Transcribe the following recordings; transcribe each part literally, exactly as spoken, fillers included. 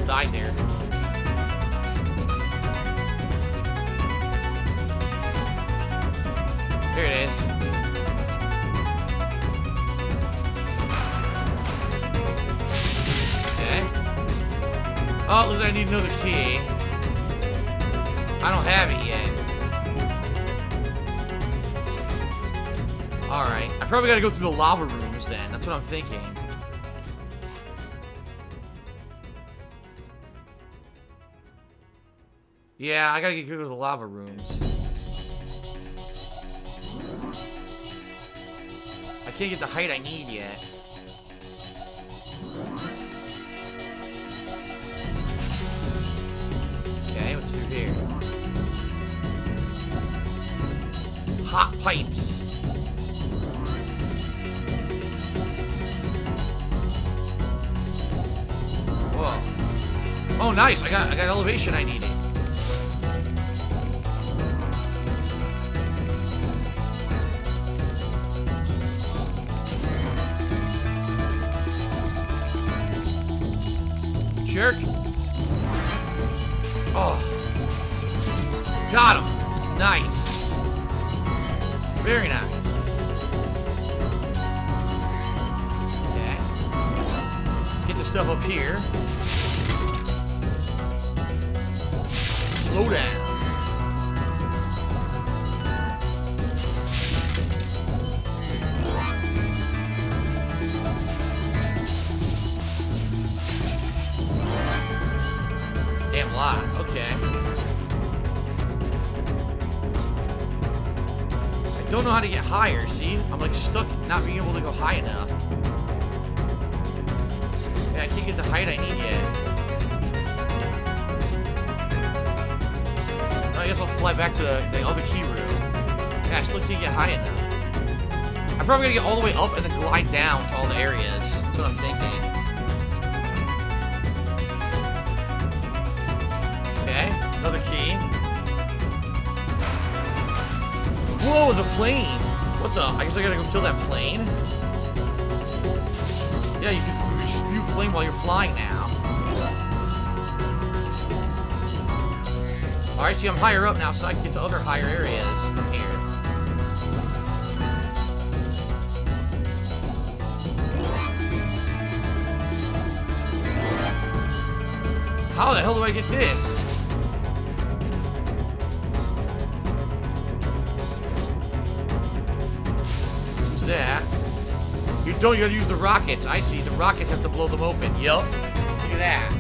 died there. There it is. Okay. Oh, looks like I need another key. I don't have it yet. Alright. I probably gotta go through the lava rooms then. That's what I'm thinking. Yeah, I gotta get go to the lava rooms. I can't get the height I need yet. Okay, what's through here? Hot pipes. Whoa. Oh, nice. I got I got elevation I needed. Jerk. Oh. Got him. Nice. Very nice. Okay. Get the stuff up here. Slow down. Damn lot. Okay. I don't know how to get higher, see? I'm like stuck not being able to go high enough. Yeah, I can't get the height I need yet. No, I guess I'll fly back to the, the other key room. Yeah, I still can't get high enough. I'm probably gonna get all the way up and then glide down to all the areas. That's what I'm thinking. Another key. Whoa, the plane! What the? I guess I gotta go kill that plane? Yeah, you can, you can spew flame while you're flying now. Alright, see, I'm higher up now, so I can get to other higher areas from here. How the hell do I get this? That. You don't, you gotta use the rockets. I see. The rockets have to blow them open. Yup. Look at that.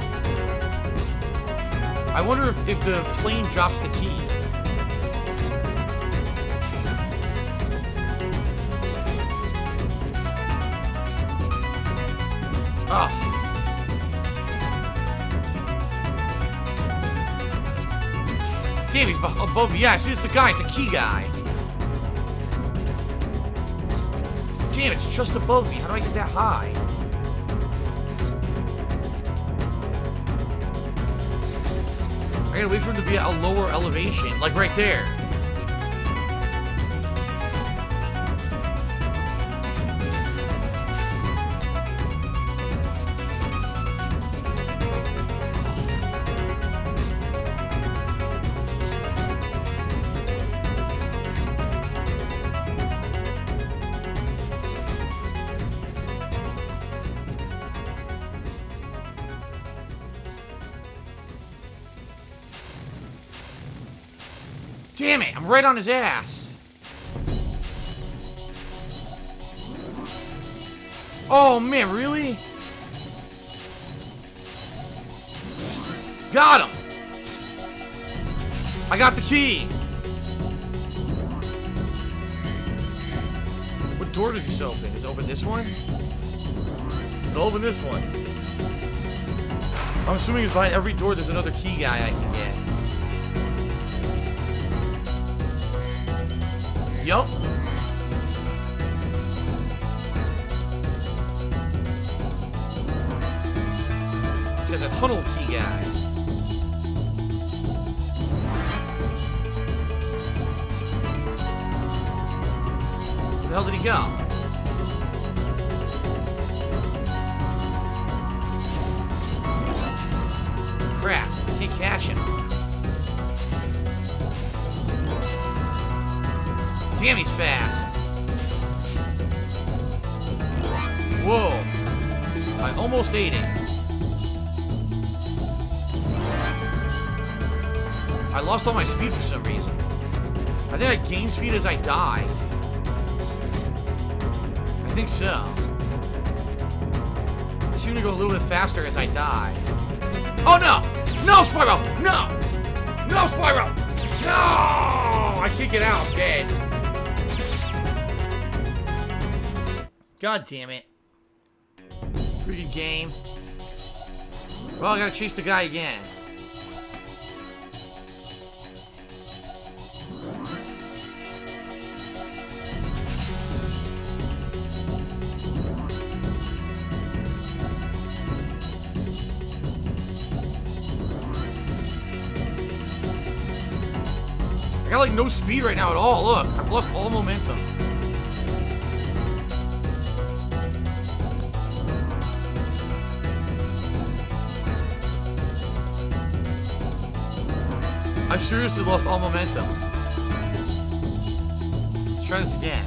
I wonder if, if the plane drops the key. Oh. Damn, he's above me. Yeah, see, it's the guy. It's a key guy. Damn, it's just above me. How do I get that high? I gotta wait for him to be at a lower elevation. Like right there. Damn it, I'm right on his ass. Oh man, really? Got him. I got the key. What door does this open? Does it open this one? It'll open this one. I'm assuming it's behind every door there's another key guy I can get. Yup. This guy's a tunnel key guy. Where the hell did he go? Whoa. I almost ate it. I lost all my speed for some reason. I think I gained speed as I died. I think so. I seem to go a little bit faster as I die. Oh no! No, Spyro! No! No, Spyro! No! I can't get out. I'm dead. God damn it. Pretty good game. Well, I gotta chase the guy again. I got like no speed right now at all. Look, I've lost all momentum. I've seriously lost all momentum. Let's try this again.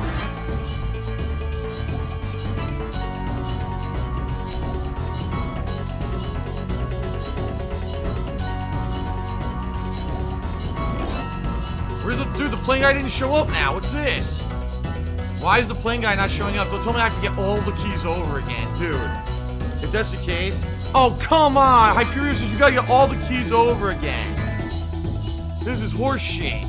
Where's the dude? The plane guy didn't show up now. What's this? Why is the plane guy not showing up? Don't tell me I have to get all the keys over again, dude. If that's the case, oh come on, Hyperion says you gotta get all the keys over again. This is horse shit.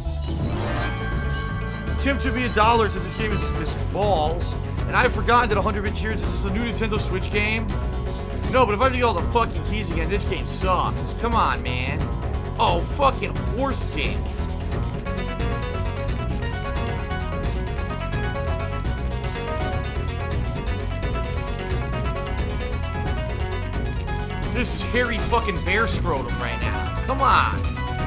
Tim to me a dollar said this game is, is balls, and I've forgotten that one hundred bit cheers is this a new Nintendo Switch game? No, but if I have to get all the fucking keys again, this game sucks. Come on, man. Oh, fucking horse dick. This is hairy fucking bear scrotum right now. Come on.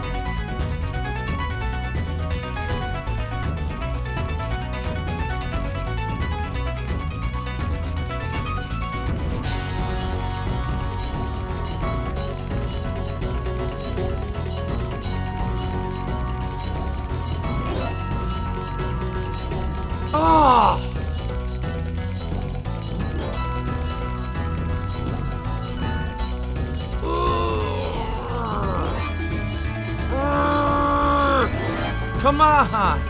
Oh! Come on!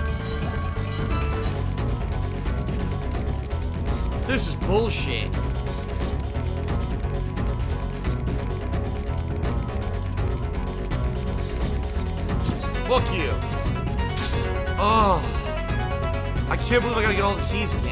This is bullshit. Fuck you. Oh. I can't believe I gotta get all the keys again.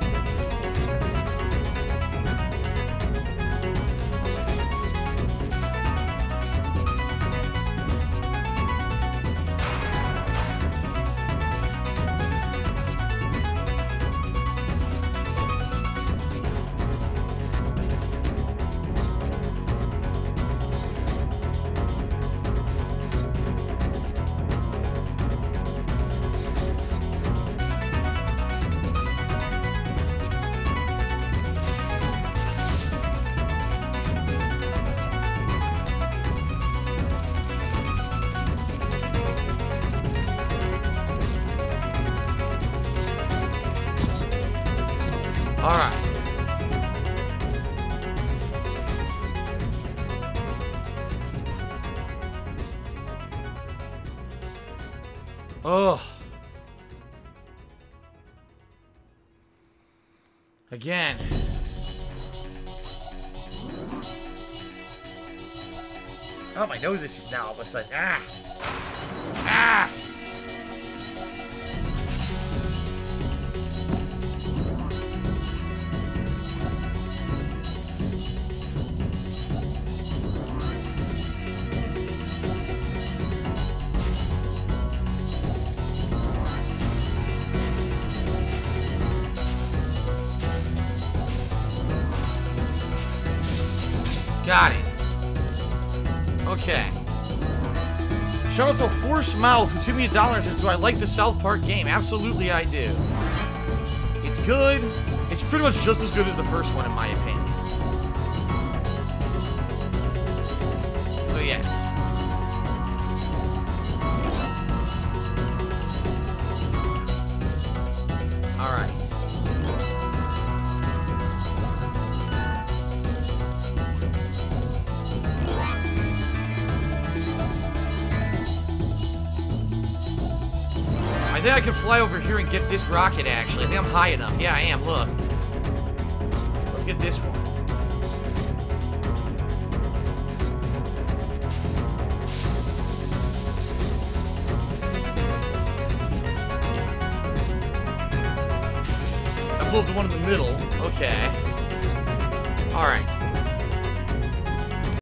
Alright. Oh. Again. Oh, my nose itches now all of a sudden. Ah! Ah! Got it. Okay. Shout out to Horse Mouth, who took me a dollar and says, do I like the South Park game? Absolutely I do. It's good. It's pretty much just as good as the first one, in my opinion. So, yes. Alright. I think I can fly over here and get this rocket, actually. I think I'm high enough. Yeah, I am. Look. Let's get this one. I blew up the one in the middle. Okay. Alright.